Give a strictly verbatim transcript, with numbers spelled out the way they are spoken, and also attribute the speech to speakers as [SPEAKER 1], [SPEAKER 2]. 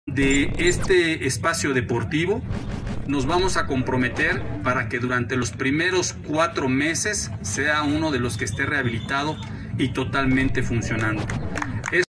[SPEAKER 1] de este espacio deportivo, nos vamos a comprometer para que durante los primeros cuatro meses sea uno de los que esté rehabilitado y totalmente funcionando.